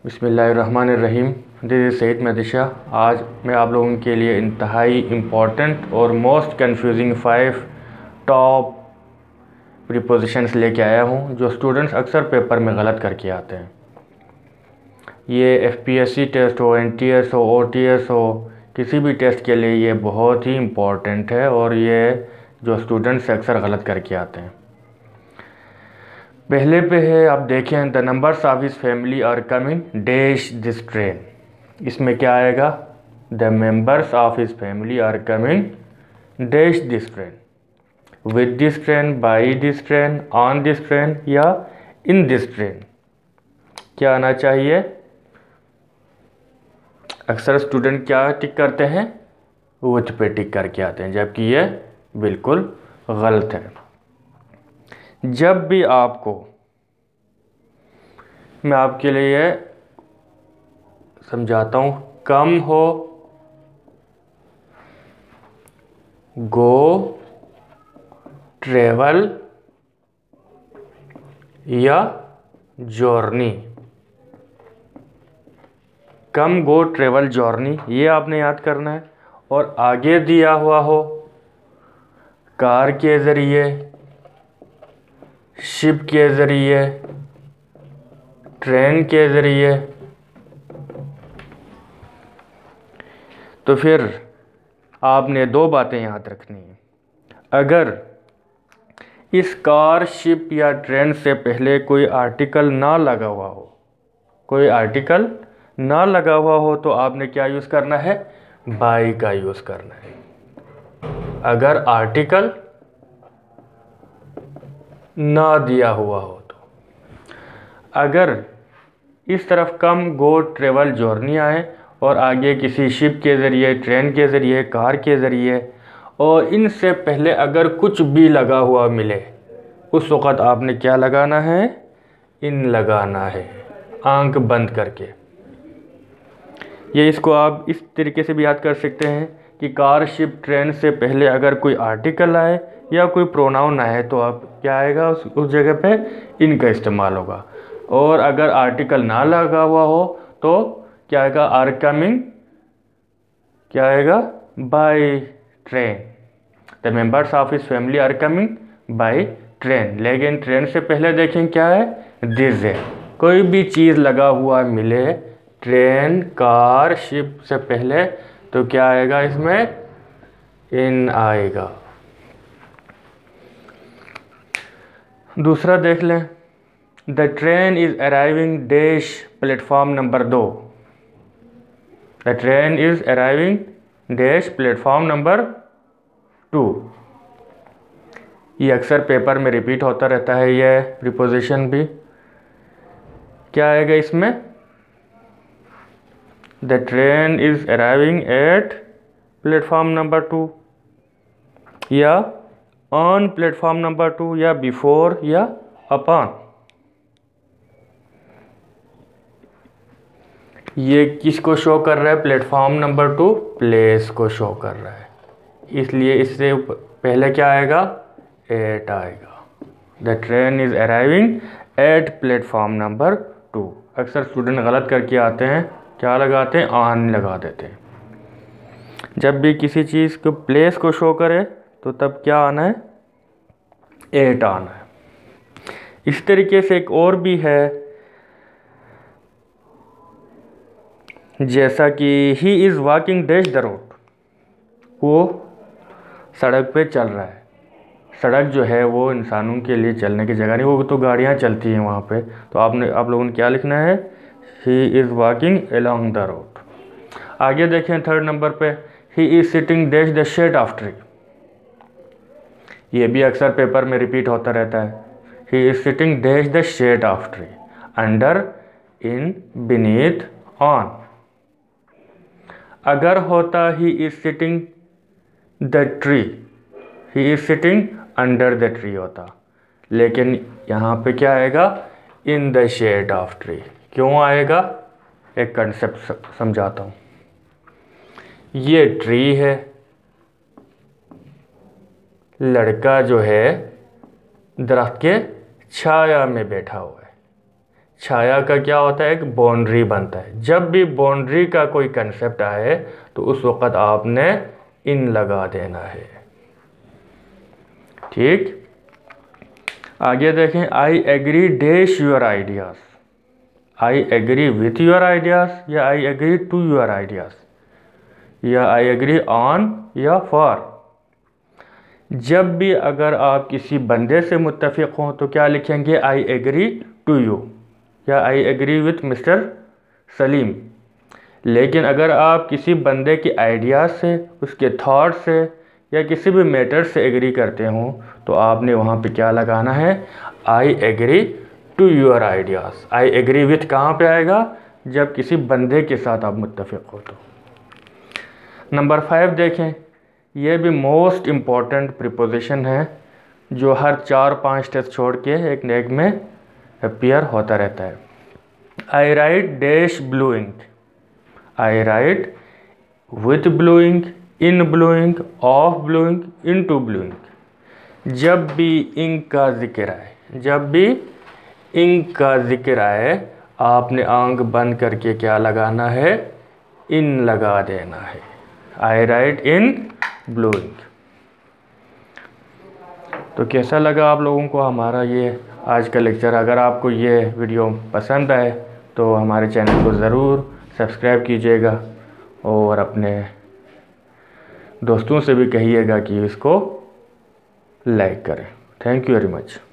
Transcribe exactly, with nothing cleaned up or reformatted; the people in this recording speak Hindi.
बिस्मिल्लाहिर्रहमानिर्रहीम। This is Saeed Madisha. आज मैं आप लोगों के लिए इंतहाई इम्पॉर्टेंट और most confusing five top prepositions लेके आया हूँ जो स्टूडेंट्स अक्सर पेपर में गलत करके आते हैं। ये F P S C test हो, एन टी एस हो, ओ टी एस हो, किसी भी टेस्ट के लिए ये बहुत ही इम्पॉर्टेंट है और ये जो स्टूडेंट्स अक्सर गलत करके आते हैं। पहले पे है, आप देखें, the numbers of his family are coming dash this train. इसमें क्या आएगा? The members of his family are coming dash this train, with this train, by this train, on this train या इन दिस ट्रेन। क्या आना चाहिए? अक्सर स्टूडेंट क्या टिक करते हैं? विथ पे टिक करके आते हैं, जबकि ये बिल्कुल गलत है। जब भी आपको, मैं आपके लिए समझाता हूँ, कम हो, गो, ट्रेवल या journey, come, go, travel, journey, ये आपने याद करना है। और आगे दिया हुआ हो कार के ज़रिए, शिप के ज़रिए, ट्रेन के ज़रिए, तो फिर आपने दो बातें याद रखनी है। अगर इस कार, शिप या ट्रेन से पहले कोई आर्टिकल ना लगा हुआ हो, कोई आर्टिकल ना लगा हुआ हो तो आपने क्या यूज़ करना है? बाई का यूज़ करना है। अगर आर्टिकल ना दिया हुआ हो तो, अगर इस तरफ कम, गो, ट्रेवल, जर्नी आए और आगे किसी शिप के ज़रिए, ट्रेन के ज़रिए, कार के ज़रिए, और इनसे पहले अगर कुछ भी लगा हुआ मिले, उस वक़्त आपने क्या लगाना है? इन लगाना है, आंख बंद करके। ये इसको आप इस तरीके से भी याद कर सकते हैं कि कार, शिप, ट्रेन से पहले अगर कोई आर्टिकल आए या कोई प्रोनाउन आए तो आप क्या आएगा? उस उस जगह पे इनका इस्तेमाल होगा। और अगर आर्टिकल ना लगा हुआ हो तो क्या आएगा? आर कमिंग, क्या आएगा? By train. The members of his family are coming by train. लेकिन ट्रेन से पहले देखें क्या है? दिस है। कोई भी चीज़ लगा हुआ मिले ट्रेन, कार, शिप से पहले तो क्या आएगा? इसमें इन आएगा। दूसरा देख लें, the train is arriving dash platform number दो। The train is arriving dash platform number two. ये अक्सर पेपर में रिपीट होता रहता है, ये प्रीपोजिशन भी। क्या आएगा इसमें? The train is arriving at platform number two, या ऑन प्लेटफॉर्म नंबर टू, या बिफोर, या अपॉन। ये किसको शो कर रहा है? प्लेटफॉर्म नंबर टू प्लेस को शो कर रहा है, इसलिए इससे पहले क्या आएगा? एट आएगा। The train is arriving at platform number two. अक्सर स्टूडेंट गलत करके आते हैं, क्या लगाते हैं? ऑन लगा देते हैं। जब भी किसी चीज़ को, प्लेस को शो करे तो तब क्या आना है? एट आना है। इस तरीके से एक और भी है, जैसा कि he is walking dash the road. वो सड़क पे चल रहा है। सड़क जो है वो इंसानों के लिए चलने की जगह नहीं, वो तो गाड़ियाँ चलती हैं वहाँ पे। तो आपने आप लोगों ने क्या लिखना है? He is walking along the road. आगे देखें थर्ड नंबर पे, he is sitting dash the shade of tree. ये भी अक्सर पेपर में रिपीट होता रहता है। He is sitting dash the shade of tree, under, in, beneath, on. अगर होता he is sitting the tree, he is sitting under the tree होता, लेकिन यहाँ पे क्या आएगा? In the shade of tree. क्यों आएगा? एक कंसेप्ट समझाता हूँ। ये ट्री है, लड़का जो है दरख्त के छाया में बैठा हुआ है, छाया का क्या होता है, एक बाउंड्री बनता है। जब भी बाउंड्री का कोई कंसेप्ट आए तो उस वक़्त आपने इन लगा देना है। ठीक, आगे देखें, I agree dash your ideas, I agree with your ideas या I agree to your ideas या आई एग्री ऑन या फॉर। जब भी अगर आप किसी बंदे से मुत्तफ़िक़ हों तो क्या लिखेंगे, आई एग्री टू यू या I agree with mister Salim. लेकिन अगर आप किसी बंदे के आइडियाज़ से, उसके थॉट से या किसी भी मैटर से एग्री करते हों तो आपने वहाँ पे क्या लगाना है, I agree to your ideas. I agree with कहाँ पे आएगा, जब किसी बंदे के साथ आप मुत्तफ़िक़ हो तो। नंबर फाइव देखें, ये भी मोस्ट इम्पॉर्टेंट प्रीपोजिशन है जो हर चार पाँच टेस्ट छोड़ के एक न एक में अपीयर होता रहता है। I write dash blue ink, I write with blue ink, in blue ink, of blue ink, in to blue ink. जब भी इंक का जिक्र आए, जब भी इंक का जिक्र आए आपने आंख बंद करके क्या लगाना है, इन लगा देना है। I write in blue ink. तो कैसा लगा आप लोगों को हमारा ये आज का लेक्चर? अगर आपको ये वीडियो पसंद आए तो हमारे चैनल को ज़रूर सब्सक्राइब कीजिएगा और अपने दोस्तों से भी कहिएगा कि इसको लाइक करें। Thank you very much.